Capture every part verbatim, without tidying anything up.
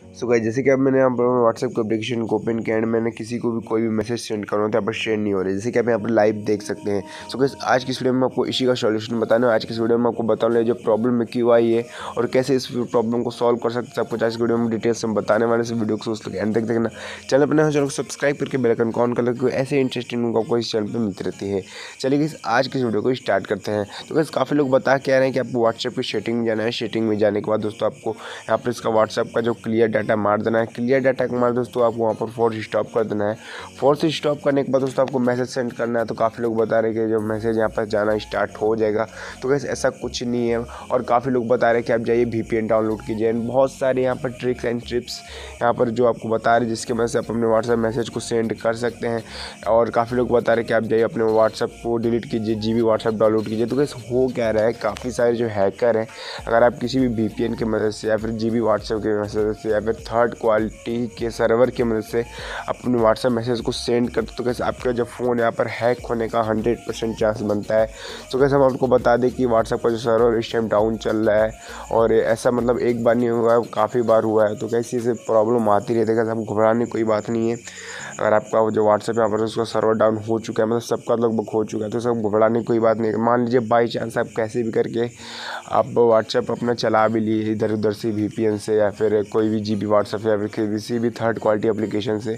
So guys जैसे कि अब मैंने यहाँ पर व्हाट्सएप के एप्लीकेशन को ओपन किया एंड मैंने किसी को भी कोई भी मैसेज सेंड करना हो तो यहाँ पर शेयर नहीं हो रही, जैसे कि आप यहाँ पर लाइव देख सकते हैं। सो गाइस आज की इस वीडियो में आपको इसी का सॉल्यूशन बताना है। आज की इस वीडियो में आपको बताने जो प्रॉब्लम है क्यों आई है और कैसे इस प्रॉब्लम को सॉल्व कर सकते हैं, सब कुछ आज की वीडियो में डिटेल्स में बताने वाले इस वीडियो को सोच लगे एंड तक देखना। चैनल अपने चैनल को सब्सक्राइब करके बेल आइकन ऑन कर लो, ऐसे इंटरेस्टिंग आपको इस चैनल पर मिलती रहती है। चलिए गाइस आज की इस वीडियो को स्टार्ट करते हैं। तो गाइस काफ़ी लोग बता के आ रहे हैं कि आपको व्हाट्सएप की सेटिंग में जाना है। सेटिंग में जाने के बाद दोस्तों आपको यहाँ पर इसका व्हाट्सएप का जो क्लियर डाटा मार देना है। क्लियर डाटा के मार दोस्तों आपको वहाँ पर फोर्स स्टॉप कर देना है। फोर्स स्टॉप करने के बाद दोस्तों आपको मैसेज सेंड करना है। तो काफ़ी लोग बता रहे हैं कि जो मैसेज यहाँ पर जाना स्टार्ट हो जाएगा, तो गाइस ऐसा कुछ नहीं है। और काफ़ी लोग बता रहे हैं कि आप जाइए वीपीएन डाउनलोड कीजिए। बहुत सारे यहाँ पर ट्रिक्स एंड टिप्स यहाँ पर जो आपको बता रहे हैं जिसके वजह से आप अपने व्हाट्सएप मैसेज को सेंड कर सकते हैं। और काफ़ी लोग बता रहे हैं कि आप जाइए अपने व्हाट्सएप को डिलीट कीजिए, जी बी व्हाट्सएप डाउनलोड कीजिए। तो गाइस हो क्या रहा है, काफ़ी सारे जो हैकर हैं, अगर आप किसी भी वीपीएन की मदद से या फिर जी बी व्हाट्सएप की मदद से या फिर थर्ड क्वालिटी के सर्वर की मदद से अपने व्हाट्सएप मैसेज को सेंड करते तो कैसे आपका जब फ़ोन यहाँ पर हैक होने का हंड्रेड परसेंट चांस बनता है। तो कैसे हम आपको बता दें कि व्हाट्सएप का जो सर्वर इस टाइम डाउन चल रहा है और ऐसा मतलब एक बार नहीं हुआ है, काफ़ी बार हुआ है। तो कैसे इसे प्रॉब्लम आती रहती है, कैसे हम घबराने की कोई बात नहीं है। अगर आपका जो व्हाट्सएप यहाँ पर उसका सर्वर डाउन हो चुका है, मतलब सबका लगभग हो चुका है, तो सब घबराने की कोई बात नहीं है। मान लीजिए बाई चांस आप कैसे भी करके आप व्हाट्सएप अपना चला भी लिए इधर उधर से वीपीएन से या फिर कोई भी जी बी व्हाट्सएप या फिर किसी भी थर्ड क्वालिटी एप्लीकेशन से,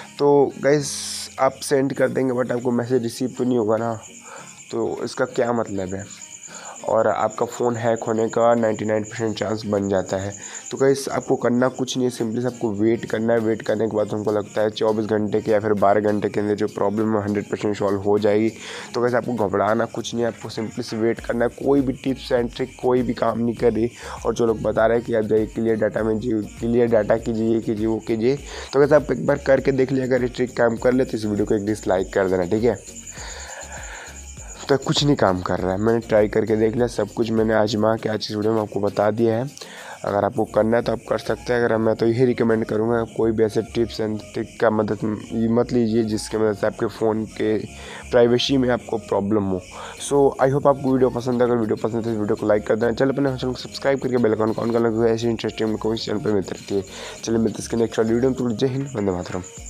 तो गाइस आप सेंड कर देंगे बट आपको मैसेज रिसीव तो नहीं होगा ना। तो इसका क्या मतलब है, और आपका फ़ोन हैक होने का निन्यानवे परसेंट चांस बन जाता है। तो गाइस आपको करना कुछ नहीं है, सिंपली आपको वेट करना है। वेट करने के बाद हमको लगता है चौबीस घंटे के या फिर बारह घंटे के अंदर जो प्रॉब्लम है हंड्रेड परसेंट सॉल्व हो जाएगी। तो गाइस आपको घबराना कुछ नहीं है, आपको सिंपली से वेट करना है। कोई भी टिप्स एंड ट्रिक कोई भी काम नहीं कर रही। और जो लोग बता रहे हैं कि आप जाइए क्लियर डाटा में जी क्लियर डाटा कीजिए ये कीजिए वो कीजिए, तो गाइस आप एक बार करके देख लीजिए। अगर ये ट्रिक काम कर ले तो इस वीडियो को एक डिसलाइक कर देना, ठीक है। तो कुछ नहीं काम कर रहा है, मैंने ट्राई करके देख लिया, सब कुछ मैंने आजमा के आज इस वीडियो में आपको बता दिया है। अगर आपको करना है तो आप कर सकते हैं। अगर मैं तो यही रिकमेंड करूँगा कोई भी ऐसे टिप्स एंड ट्रिक का मदद मत लीजिए जिसके मदद से आपके फ़ोन के प्राइवेसी में आपको प्रॉब्लम हो। सो आई होप आपको वीडियो पसंद है। अगर वीडियो पसंद है तो वीडियो को लाइक कर देना। चलो अपने चैनल को सब्सक्राइब करके बेल आइकन ऑन करना, ऐसी इंटरेस्टिंग कोई चैनल पर मिलती रहती है। चलिए मिलते हैं इसके नेक्स्ट वीडियो में। तो जय हिंद, वंदे मातरम।